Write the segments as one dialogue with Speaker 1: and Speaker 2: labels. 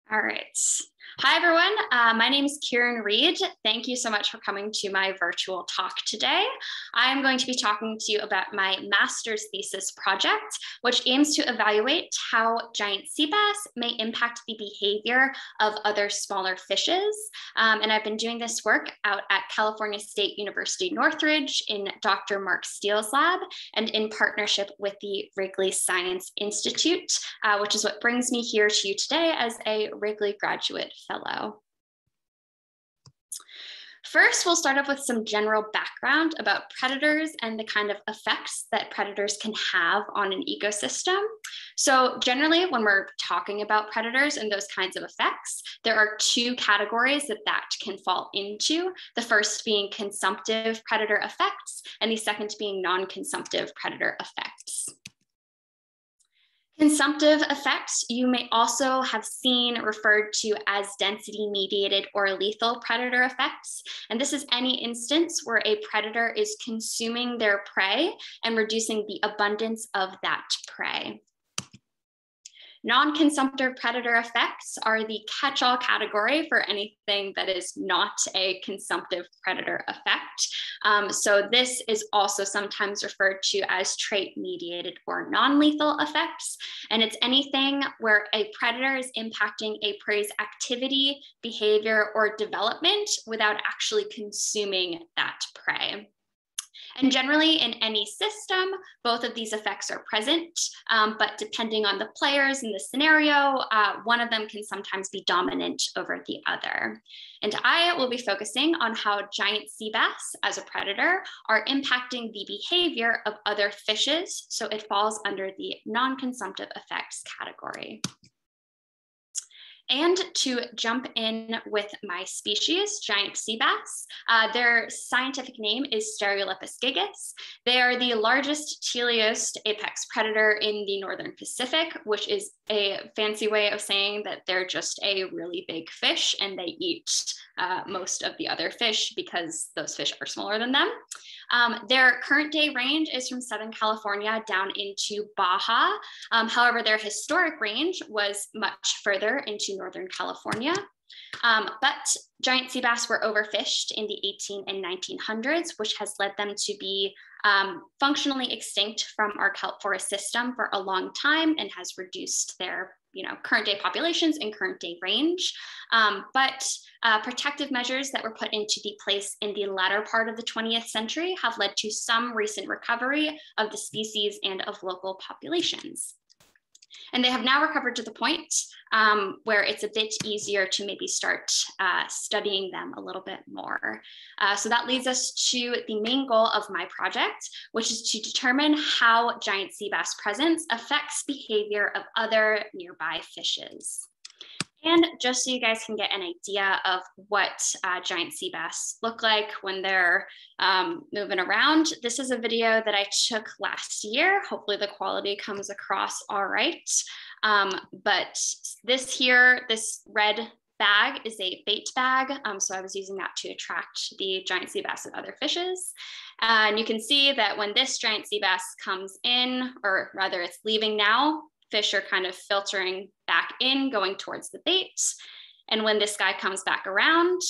Speaker 1: All right. Hi, everyone. My name is Kiran Reed. Thank you so much for coming to my virtual talk today. I'm going to be talking to you about my master's thesis project, which aims to evaluate how giant sea bass may impact the behavior of other smaller fishes. And I've been doing this work out at California State University, Northridge in Dr. Mark Steele's lab and in partnership with the Wrigley Science Institute, which is what brings me here to you today as a Wrigley graduate fellow. First, we'll start off with some general background about predators and the kind of effects that predators can have on an ecosystem. So generally, when we're talking about predators and those kinds of effects, there are two categories that can fall into. The first being consumptive predator effects, and the second being non-consumptive predator effects. Consumptive effects you may also have seen referred to as density-mediated or lethal predator effects. And this is any instance where a predator is consuming their prey and reducing the abundance of that prey. Non-consumptive predator effects are the catch-all category for anything that is not a consumptive predator effect. So this is also sometimes referred to as trait-mediated or non-lethal effects. And it's anything where a predator is impacting a prey's activity, behavior, or development without actually consuming that prey. And generally in any system, both of these effects are present, but depending on the players in the scenario, one of them can sometimes be dominant over the other. And I will be focusing on how giant sea bass as a predator are impacting the behavior of other fishes, so it falls under the non-consumptive effects category. And to jump in with my species, giant sea bass, their scientific name is Stereolepis gigas. They are the largest teleost apex predator in the Northern Pacific, which is a fancy way of saying that they're just a really big fish and they eat most of the other fish because those fish are smaller than them. Their current day range is from Southern California down into Baja. However, their historic range was much further into Northern California. But giant sea bass were overfished in the 18 and 1900s, which has led them to be functionally extinct from our kelp forest system for a long time and has reduced their current day populations and current day range. But protective measures that were put into the place in the latter part of the 20th century have led to some recent recovery of the species and of local populations. And they have now recovered to the point where it's a bit easier to maybe start studying them a little bit more. So that leads us to the main goal of my project, which is to determine how giant sea bass presence affects behavior of other nearby fishes. And just so you guys can get an idea of what giant sea bass look like when they're moving around, this is a video that I took last year. Hopefully the quality comes across all right. But this red bag is a bait bag. So I was using that to attract the giant sea bass and other fishes. And you can see that when this giant sea bass comes in, or rather it's leaving now, fish are kind of filtering back in, going towards the bait. And when this guy comes back around,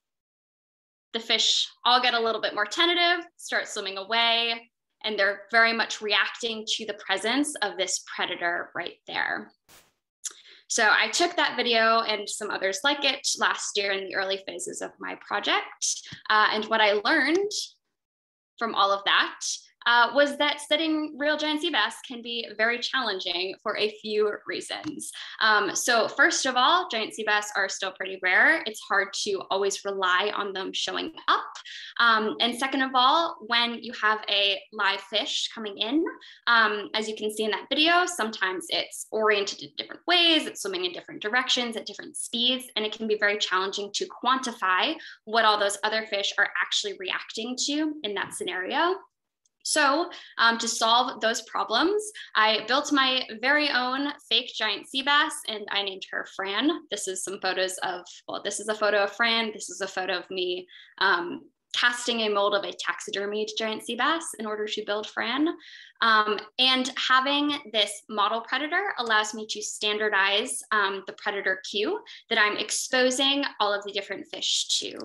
Speaker 1: the fish all get a little bit more tentative, start swimming away, and they're very much reacting to the presence of this predator right there. So I took that video and some others like it last year in the early phases of my project. And what I learned from all of that was that studying real giant sea bass can be very challenging for a few reasons. So first of all, giant sea bass are still pretty rare. It's hard to always rely on them showing up. And second of all, when you have a live fish coming in, as you can see in that video, sometimes it's oriented in different ways, it's swimming in different directions at different speeds, and it can be very challenging to quantify what all those other fish are actually reacting to in that scenario. So to solve those problems, I built my very own fake giant sea bass and I named her Fran. This is some photos of, well, this is a photo of Fran. This is a photo of me casting a mold of a taxidermied giant sea bass in order to build Fran. And having this model predator allows me to standardize the predator queue that I'm exposing all of the different fish to.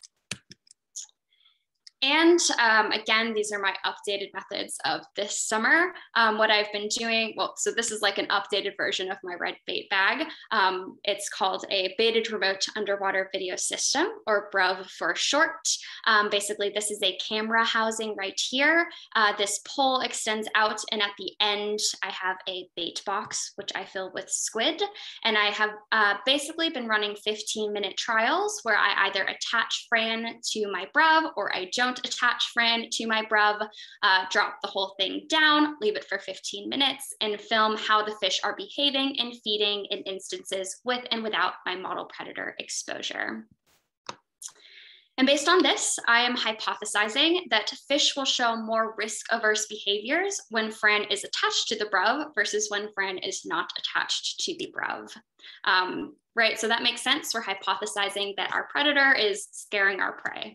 Speaker 1: And again, these are my updated methods of this summer. What I've been doing, well, so this is like an updated version of my red bait bag. It's called a baited remote underwater video system, or BRUV for short. Basically, this is a camera housing right here. This pole extends out, and at the end, I have a bait box, which I fill with squid. And I have basically been running 15-minute trials where I either attach Fran to my BRUV or I don't attach Fran to my BRUV, drop the whole thing down, leave it for 15 minutes, and film how the fish are behaving and feeding in instances with and without my model predator exposure. And based on this, I am hypothesizing that fish will show more risk-averse behaviors when Fran is attached to the BRUV versus when Fran is not attached to the BRUV. Right, so that makes sense. We're hypothesizing that our predator is scaring our prey.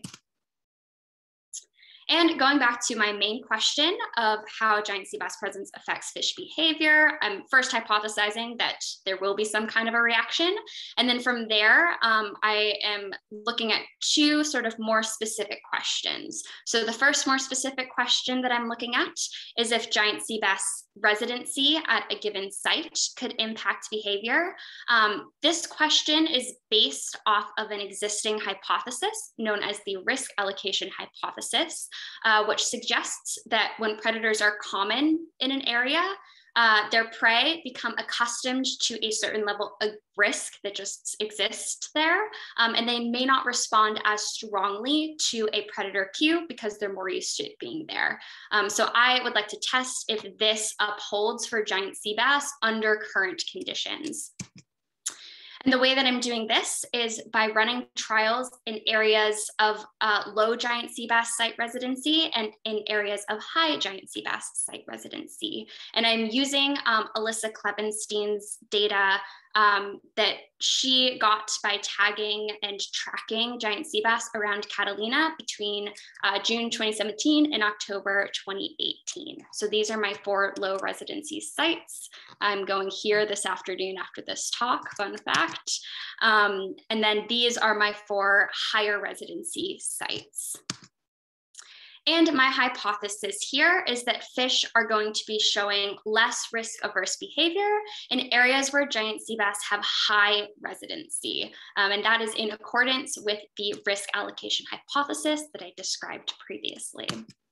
Speaker 1: And going back to my main question of how giant sea bass presence affects fish behavior, I'm first hypothesizing that there will be some kind of a reaction. And then from there, I am looking at two sort of more specific questions. So the first more specific question that I'm looking at is if giant sea bass residency at a given site could impact behavior. This question is based off of an existing hypothesis known as the risk allocation hypothesis, which suggests that when predators are common in an area, their prey become accustomed to a certain level of risk that just exists there, and they may not respond as strongly to a predator cue because they're more used to it being there. So I would like to test if this upholds for giant sea bass under current conditions. And the way that I'm doing this is by running trials in areas of low giant sea bass site residency and in areas of high giant sea bass site residency. And I'm using Alyssa Klebenstein's data that she got by tagging and tracking giant sea bass around Catalina between June 2017 and October 2018. So these are my 4 low residency sites. I'm going here this afternoon after this talk, fun fact. And then these are my 4 higher residency sites. And my hypothesis here is that fish are going to be showing less risk-averse behavior in areas where giant sea bass have high residency. And that is in accordance with the risk allocation hypothesis that I described previously.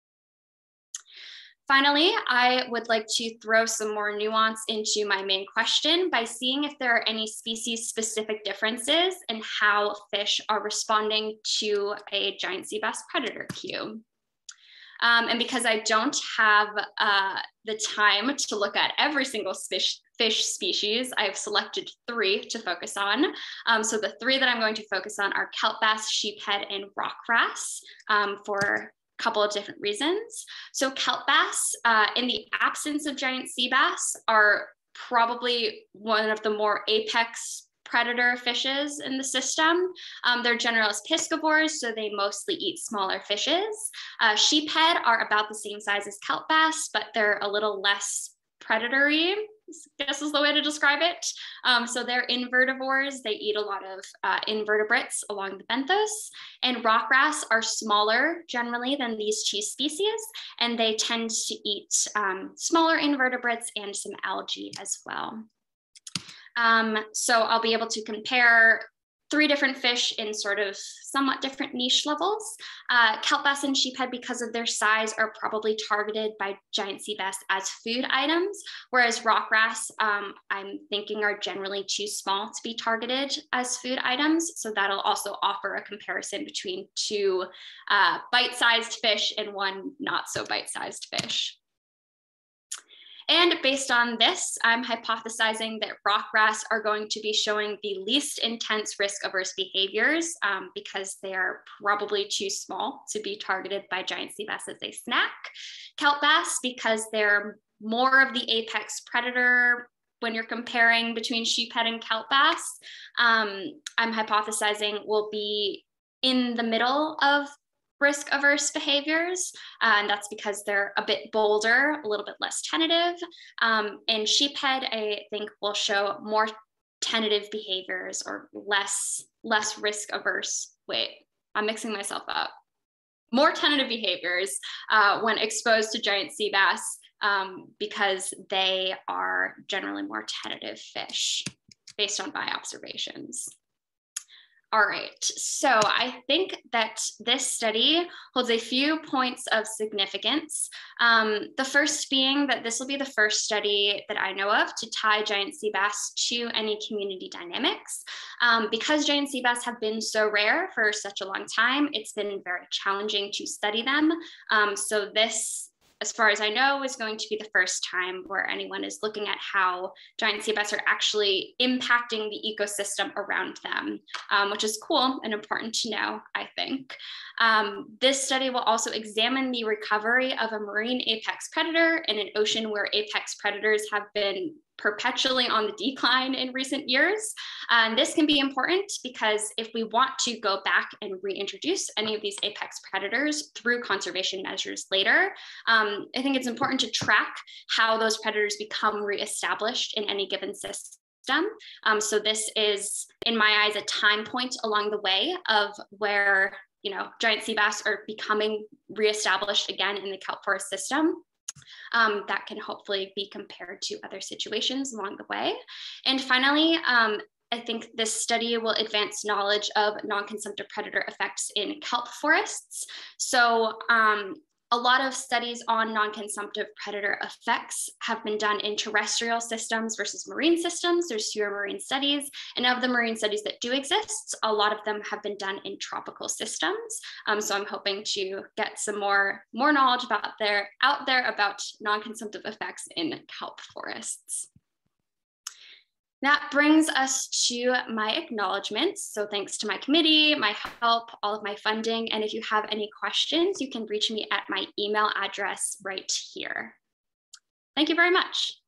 Speaker 1: Finally, I would like to throw some more nuance into my main question by seeing if there are any species-specific differences in how fish are responding to a giant sea bass predator cue. And because I don't have the time to look at every single fish species, I've selected 3 to focus on. So the 3 that I'm going to focus on are kelp bass, sheephead, and rock wrasse for a couple of different reasons. So kelp bass, in the absence of giant sea bass, are probably one of the more apex predator fishes in the system. They're generalist piscivores, so they mostly eat smaller fishes. Sheephead are about the same size as kelp bass, but they're a little less predatory, I guess is the way to describe it. So they're invertivores. They eat a lot of invertebrates along the benthos. And rock wrasse are smaller generally than these 2 species, and they tend to eat smaller invertebrates and some algae as well. So I'll be able to compare 3 different fish in sort of somewhat different niche levels. Kelp bass and sheephead, because of their size, are probably targeted by giant sea bass as food items, whereas rock wrasse, I'm thinking, are generally too small to be targeted as food items. So that'll also offer a comparison between 2 bite-sized fish and 1 not so bite-sized fish. And based on this, I'm hypothesizing that rock wrasse are going to be showing the least intense risk-averse behaviors because they are probably too small to be targeted by giant sea bass as a snack. Kelp bass, because they're more of the apex predator when you're comparing between sheephead and kelp bass, I'm hypothesizing will be in the middle of risk averse behaviors, and that's because they're a bit bolder, a little bit less tentative. And sheephead, I think, will show more tentative behaviors or less risk averse. Wait, I'm mixing myself up. More tentative behaviors when exposed to giant sea bass because they are generally more tentative fish based on my observations. All right, so I think that this study holds a few points of significance. The first being that this will be the first study that I know of to tie giant sea bass to any community dynamics. Because giant sea bass have been so rare for such a long time, it's been very challenging to study them. So this, as far as I know, is going to be the first time where anyone is looking at how giant sea bass are actually impacting the ecosystem around them, which is cool and important to know, I think. This study will also examine the recovery of a marine apex predator in an ocean where apex predators have been perpetually on the decline in recent years. And this can be important because if we want to go back and reintroduce any of these apex predators through conservation measures later, I think it's important to track how those predators become reestablished in any given system. So this is, in my eyes, a time point along the way of where giant sea bass are becoming reestablished again in the kelp forest system. That can hopefully be compared to other situations along the way. And finally, I think this study will advance knowledge of non-consumptive predator effects in kelp forests. So a lot of studies on non-consumptive predator effects have been done in terrestrial systems versus marine systems. There's fewer marine studies, and of the marine studies that do exist, a lot of them have been done in tropical systems. So I'm hoping to get some more knowledge out there about non-consumptive effects in kelp forests. That brings us to my acknowledgements. So thanks to my committee, my help, all of my funding. And if you have any questions, you can reach me at my email address right here. Thank you very much.